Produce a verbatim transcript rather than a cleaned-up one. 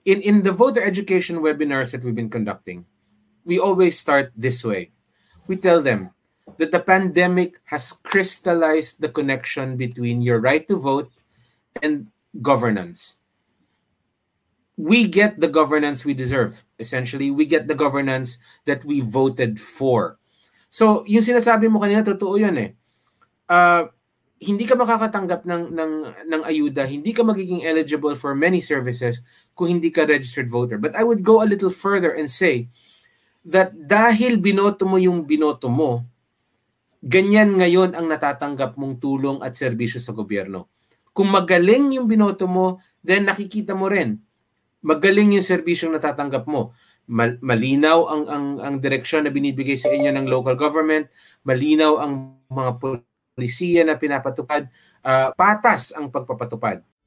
in, in the voter education webinars that we've been conducting, we always start this way. We tell them that the pandemic has crystallized the connection between your right to vote and governance. We get the governance we deserve. Essentially, we get the governance that we voted for. So, yung sinasabi mo kanina, totoo yun eh. Uh, hindi ka makakatanggap ng, ng, ng ayuda, hindi ka magiging eligible for many services kung hindi ka registered voter. But I would go a little further and say that dahil binoto mo yung binoto mo, ganyan ngayon ang natatanggap mong tulong at serbisyo sa gobyerno. Kung magaling yung binoto mo, then nakikita mo rin, magaling yung serbisyong natatanggap mo. Mal malinaw ang, ang, ang direksyon na binibigay sa inyo ng local government, malinaw ang mga polisiya na pinapatupad, uh, patas ang pagpapatupad.